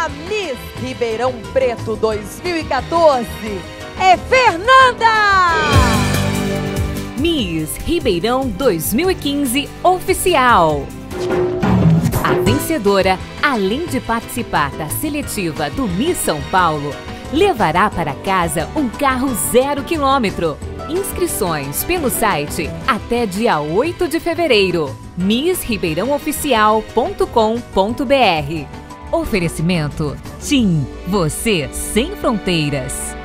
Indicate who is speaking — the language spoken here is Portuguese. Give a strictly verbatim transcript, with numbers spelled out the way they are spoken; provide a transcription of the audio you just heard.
Speaker 1: A Miss Ribeirão Preto dois mil e quatorze é Fernanda!
Speaker 2: Miss Ribeirão dois mil e quinze Oficial. A vencedora, além de participar da seletiva do Miss São Paulo, levará para casa um carro zero quilômetro. Inscrições pelo site até dia oito de fevereiro. miss ribeirão oficial ponto com ponto br. Oferecimento TIM, você sem fronteiras.